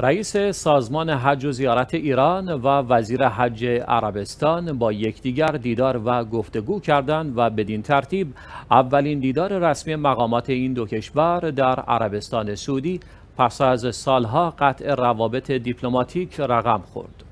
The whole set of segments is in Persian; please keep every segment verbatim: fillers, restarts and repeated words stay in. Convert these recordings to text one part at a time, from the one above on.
رئیس سازمان حج و زیارت ایران و وزیر حج عربستان با یکدیگر دیدار و گفتگو کردند و بدین ترتیب اولین دیدار رسمی مقامات این دو کشور در عربستان سعودی پس از سالها قطع روابط دیپلماتیک رقم خورد.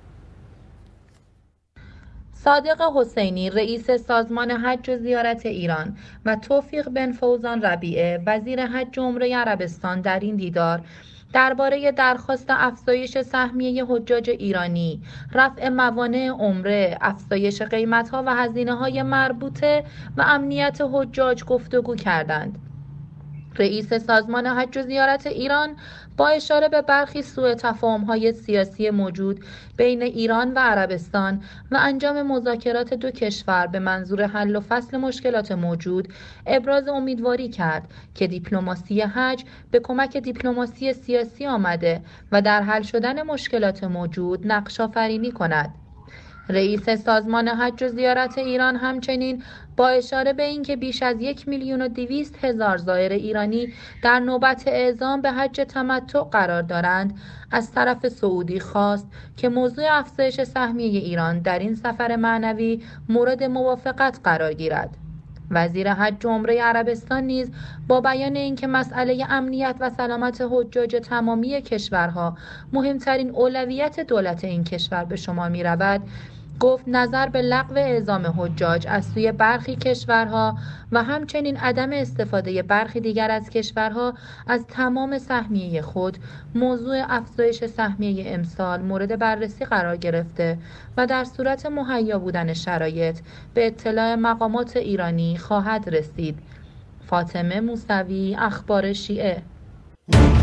صادق حسینی رئیس سازمان حج و زیارت ایران و توفیق بن فوزان ربیعه وزیر حج و عمره عربستان در این دیدار درباره درخواست افزایش سهمیه حجاج ایرانی، رفع موانع عمره، افزایش قیمت‌ها و هزینه‌های مربوطه و امنیت حجاج گفتگو کردند. رئیس سازمان حج و زیارت ایران با اشاره به برخی سوء تفاهم‌های سیاسی موجود بین ایران و عربستان و انجام مذاکرات دو کشور به منظور حل و فصل مشکلات موجود، ابراز امیدواری کرد که دیپلماسی حج به کمک دیپلماسی سیاسی آمده و در حل شدن مشکلات موجود نقش آفرینی کند. رئیس سازمان حج و زیارت ایران همچنین با اشاره به اینکه بیش از یک میلیون و دویست هزار زائر ایرانی در نوبت اعزام به حج تمتع قرار دارند، از طرف سعودی خواست که موضوع افزایش سهمیه ایران در این سفر معنوی مورد موافقت قرار گیرد. وزیر حج و عمره عربستان نیز با بیان اینکه مسئله امنیت و سلامت حجاج تمامی کشورها مهمترین اولویت دولت این کشور به شمار می رود، گفت نظر به لغو اعزام حجاج از سوی برخی کشورها و همچنین عدم استفاده برخی دیگر از کشورها از تمام سهمیه خود موضوع افزایش سهمیه امسال مورد بررسی قرار گرفته و در صورت مهیا بودن شرایط به اطلاع مقامات ایرانی خواهد رسید. فاطمه موسوی، اخبار شیعه.